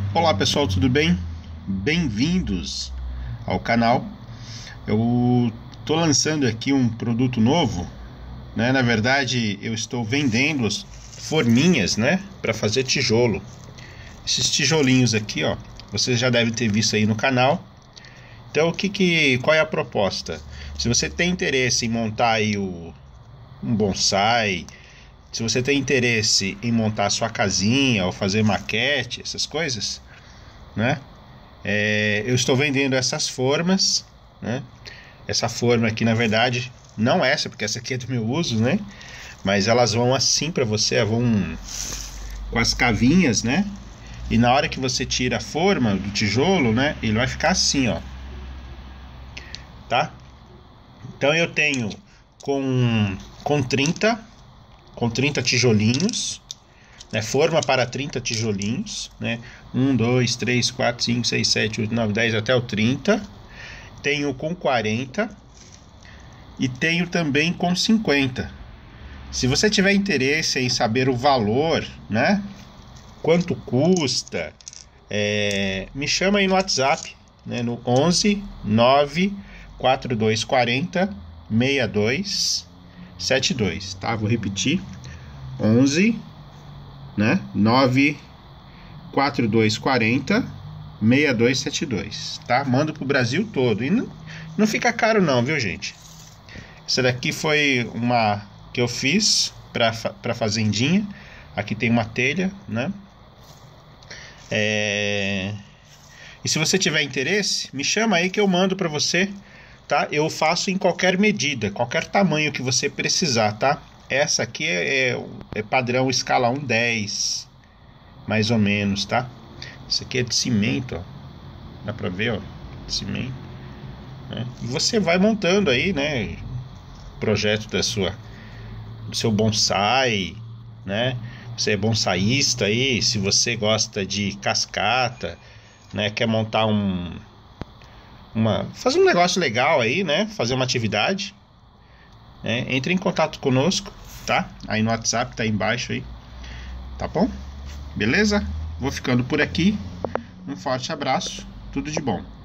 Olá pessoal, tudo bem? Bem-vindos ao canal. Eu estou lançando aqui um produto novo, né? Na verdade, eu estou vendendo as forminhas, né? Para fazer tijolo. Esses tijolinhos aqui, ó, vocês já devem ter visto aí no canal. Então, qual é a proposta? Se você tem interesse em montar aí um bonsai, se você tem interesse em montar a sua casinha ou fazer maquete, essas coisas, né? Eu estou vendendo essas formas, né? Essa forma aqui, na verdade, não essa, porque essa aqui é do meu uso, né? Mas elas vão assim para você, vão com as cavinhas, né? E na hora que você tira a forma do tijolo, né? Ele vai ficar assim, ó. Tá? Então eu tenho com 30 tijolinhos, né, forma para 30 tijolinhos, né? 1, 2, 3, 4, 5, 6, 7, 8, 9, 10 até o 30. Tenho com 40 e tenho também com 50. Se você tiver interesse em saber o valor, né? Quanto custa, me chama aí no WhatsApp, né, no 11 9 4240 6272, tá? Vou repetir: 11 né? 94240 6272, tá? Mando pro Brasil todo. E não fica caro não, viu, gente? Essa daqui foi uma que eu fiz para fazendinha. Aqui tem uma telha, né? E se você tiver interesse, me chama aí que eu mando para você, tá? Eu faço em qualquer medida, qualquer tamanho que você precisar, tá? Essa aqui é padrão escala 1:10, mais ou menos, tá? Isso aqui é de cimento, ó. Dá pra ver, ó, de cimento, né? E você vai montando aí, né, projeto do seu bonsai, né? Você é bonsaísta aí, se você gosta de cascata, né, quer montar fazer um negócio legal aí, né? Fazer uma atividade, entre em contato conosco, tá? Aí no WhatsApp, tá aí embaixo aí, tá bom? Beleza? Vou ficando por aqui. Um forte abraço, tudo de bom.